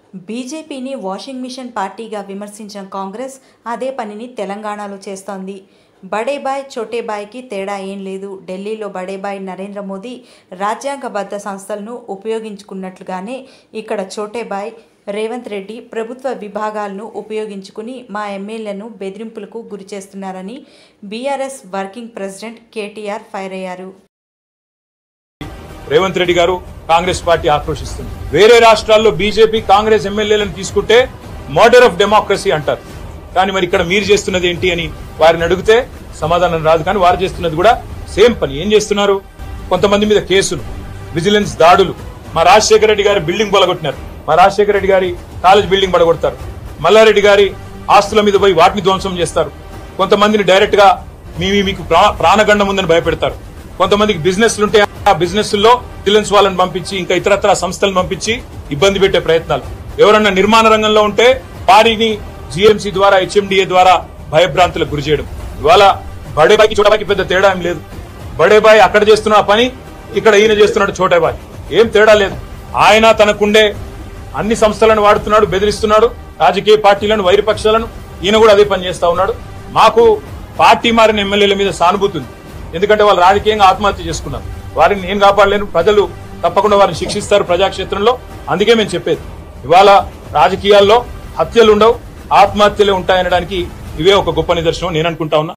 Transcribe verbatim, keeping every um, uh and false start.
బీజేపీని washing machine పార్టీగా విమర్శించిన కాంగ్రెస్ అదే పనిని తెలంగాణలో చేస్తోంది. బడేబాయ్ చోటేబాయ్కి తేడా ఏం లేదు. ఢిల్లీలో బడేబాయ్ నరేంద్ర మోదీ రాజ్యాంగబద్ధ సంస్థలను ఉపయోగించుకున్నట్లుగానే ఇక్కడ చోటేబాయ్ రేవంత్ రెడ్డి ప్రభుత్వ విభాగాలను ఉపయోగించుకుని మా ఎమ్మెల్యేలను బెదిరింపులకు గురిచేస్తున్నారని BRS working president KTR fire అయ్యారు. రేవంత్ రెడ్డి గారు కాంగ్రెస్ పార్టీ ఆక్రోశిస్తుంది. వేరే రాష్ట్రాల్లో బీజేపీ కాంగ్రెస్ ఎమ్మెల్యేలను తీసుకుంటే మర్డర్ ఆఫ్ డెమోక్రసీ అంటారు. కానీ మరి ఇక్కడ మీరు చేస్తున్నది ఏంటి అని వారిని అడిగితే సమాధానం రాదు. కానీ వారు చేస్తున్నది కూడా సేమ్ పని. ఏం చేస్తున్నారు? కొంతమంది మీద కేసులు, విజిలెన్స్ దాడులు. మా రాజశేఖర రెడ్డి గారి బిల్డింగ్ పడగొట్టినారు. మా రాజశేఖర రెడ్డి గారి కాలేజ్ బిల్డింగ్ పడగొడతారు. మల్లారెడ్డి గారి ఆస్తుల మీద పోయి వాటిని ధ్వంసం చేస్తారు. కొంతమందిని డైరెక్ట్ గా మీ మీకు ప్రాణగండం ఉందని భయపెడతారు. కొంతమందికి బిజినెస్లు ఉంటే ఆ బిజినెస్ లో విజిలెన్స్ వాళ్ళని పంపించి ఇంకా ఇతరత్ర సంస్థలను పంపించి ఇబ్బంది పెట్టే ప్రయత్నాలు. ఎవరన్నా నిర్మాణ రంగంలో ఉంటే వారిని జీఎంసీ ద్వారా హెచ్ఎండిఏ ద్వారా భయభ్రాంతులకు గురి చేయడం. ఇవాళ బడేబాయికి చోటబాయికి పెద్ద తేడా ఏం లేదు. బడేబాయి అక్కడ చేస్తున్న పని ఇక్కడ ఈయన చేస్తున్నాడు చోటబాయి. ఏం తేడా లేదు. ఆయన తనకుండే అన్ని సంస్థలను వాడుతున్నాడు, బెదిరిస్తున్నాడు రాజకీయ పార్టీలను, వైరపక్షాలను. ఈయన కూడా అదే పని చేస్తా ఉన్నాడు. మాకు పార్టీ మారిన ఎమ్మెల్యేల మీద సానుభూతి ఉంది. ఎందుకంటే వాళ్ళు రాజకీయంగా ఆత్మహత్య చేసుకున్నారు. వారిని నేను కాపాడలేను. ప్రజలు తప్పకుండా వారిని శిక్షిస్తారు ప్రజాక్షేత్రంలో. అందుకే మేము చెప్పేది ఇవాళ రాజకీయాల్లో హత్యలు ఉండవు, ఆత్మహత్యలే ఉంటాయనడానికి ఇవే ఒక గొప్ప నిదర్శనం నేను అనుకుంటా ఉన్నా.